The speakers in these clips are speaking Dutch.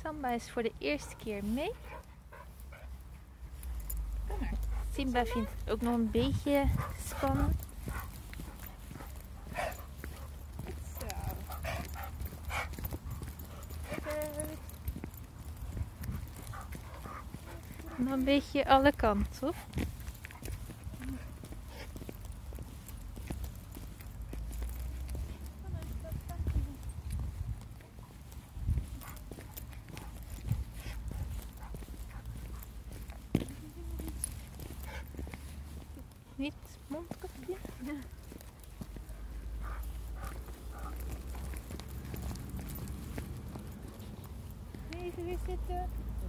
Gamba is voor de eerste keer mee. Simba vindt het ook nog een beetje spannend. Zo. Nog een beetje alle kanten op. Niet mondkapje. Ja. Even weer zitten.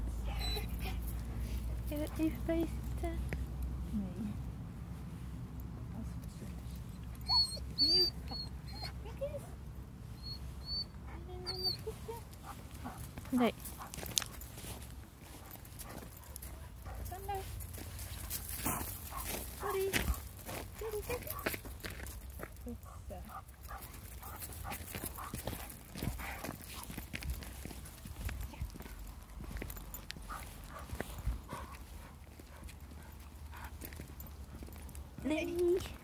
Kun je er even bij zitten? Nee. Als het zo is. Nieuw. Kijk eens. En dan een voetje. Nee. Sander. Sorry. Sorry, kijk eens. Goed zo. Nee.